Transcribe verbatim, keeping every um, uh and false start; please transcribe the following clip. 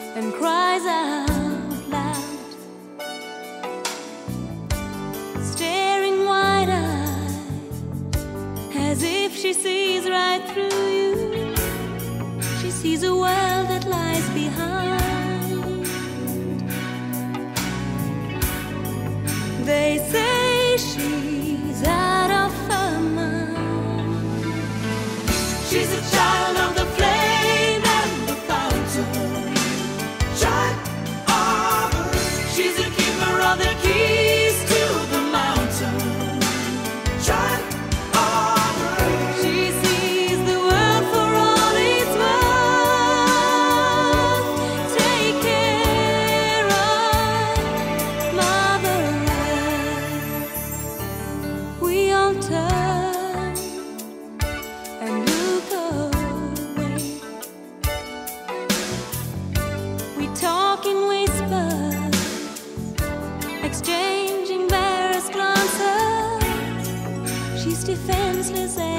and cries out loud, staring wide-eyed as if she sees right through you. She sees a world that lies behind. They say she's out of her mind. She's a child of the flame and the fountain, child of earth. She's a keeper of the keys to the mountain, child of earth. She sees the world for all it's worth. Take care of Mother Earth. We all turn and look away. We talk in whispers, exchanging embarrassed glances. She's defenseless